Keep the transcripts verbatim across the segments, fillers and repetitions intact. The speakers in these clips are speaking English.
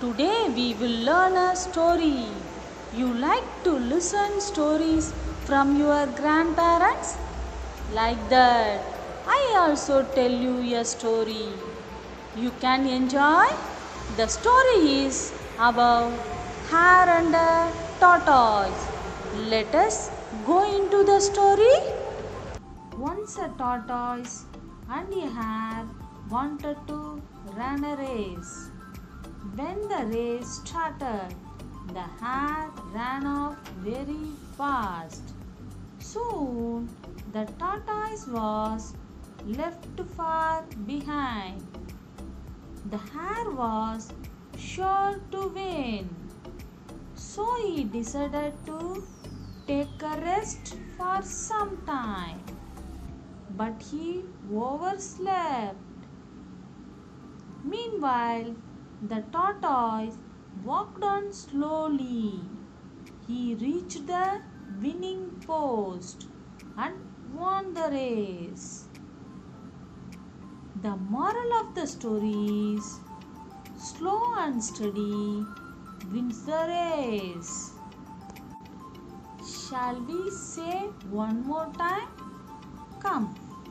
Today we will learn a story. You like to listen stories from your grandparents? Like that, I also tell you a story. You can enjoy. The story is about hare and a tortoise. Let us go into the story. Once a tortoise and a hare wanted to run a race. When the race started, the hare ran off very fast. Soon, the tortoise was left far behind. The hare was sure to win, so he decided to take a rest for some time. But he overslept. Meanwhile, the tortoise walked on slowly. He reached the winning post and won the race. The moral of the story is slow and steady wins the race. Shall we say one more time? Come.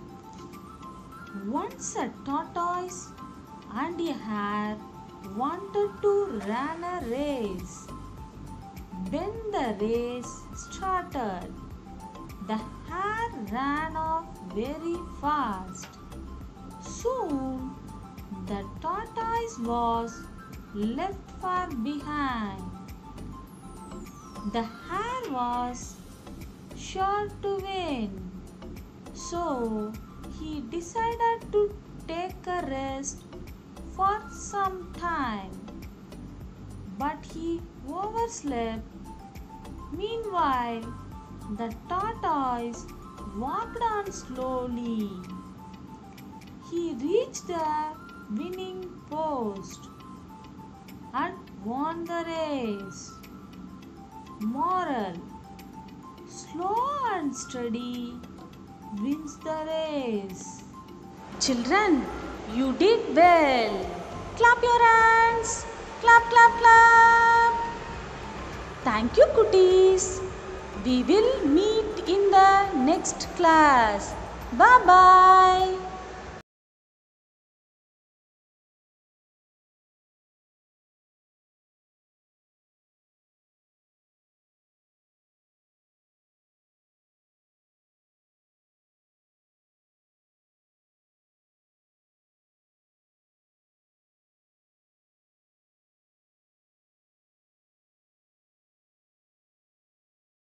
Once a tortoise and a hare wanted to run a race. When the race started, the hare ran off very fast. Soon, the tortoise was left far behind. The hare was sure to win, so he decided to take a rest for some time. But he overslept. Meanwhile, the tortoise walked on slowly. He reached the winning post and won the race. Moral: slow and steady wins the race. Children, you did well. Clap your hands. Clap, clap, clap. Thank you, Kutis. We will meet in the next class. Bye-bye.